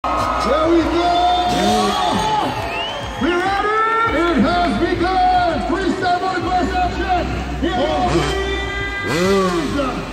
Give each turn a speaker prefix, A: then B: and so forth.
A: There we go! We ready? It has begun! Freestyle motocross action! Here